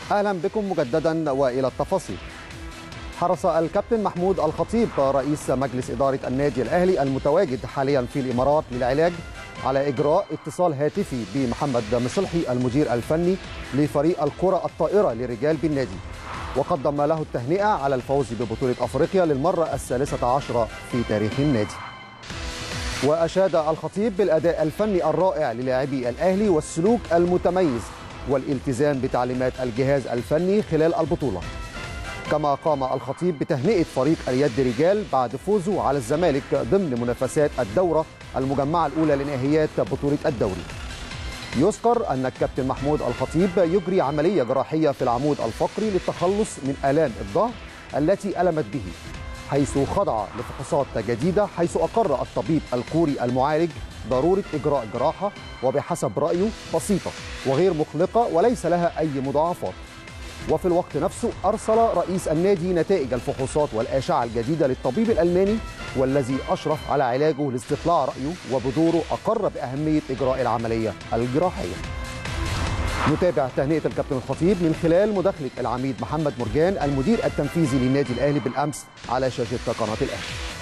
أهلا بكم مجددا وإلى التفاصيل. حرص الكابتن محمود الخطيب رئيس مجلس إدارة النادي الأهلي المتواجد حاليا في الإمارات للعلاج على إجراء اتصال هاتفي بمحمد مصلحي المدير الفني لفريق الكرة الطائرة للرجال بالنادي، وقدم له التهنئة على الفوز ببطولة أفريقيا للمرة ال13 في تاريخ النادي. وأشاد الخطيب بالأداء الفني الرائع للاعبي الأهلي والسلوك المتميز والالتزام بتعليمات الجهاز الفني خلال البطولة. كما قام الخطيب بتهنئة فريق اليد رجال بعد فوزه على الزمالك ضمن منافسات الدورة المجمعة الأولى لنهائيات بطولة الدوري. يذكر أن الكابتن محمود الخطيب يجري عملية جراحية في العمود الفقري للتخلص من آلام الظهر التي ألمت به، حيث خضع لفحوصات جديدة، حيث أقر الطبيب الكوري المعالج ضرورة إجراء جراحة وبحسب رأيه بسيطة وغير مقلقة وليس لها أي مضاعفات. وفي الوقت نفسه أرسل رئيس النادي نتائج الفحوصات والأشعة الجديدة للطبيب الألماني والذي أشرف على علاجه لاستطلاع رأيه، وبدوره أقر بأهمية إجراء العملية الجراحية. نتابع تهنئة الكابتن الخطيب من خلال مداخلة العميد محمد مرجان المدير التنفيذي للنادي الأهلي بالأمس على شاشة قناة الأهلي.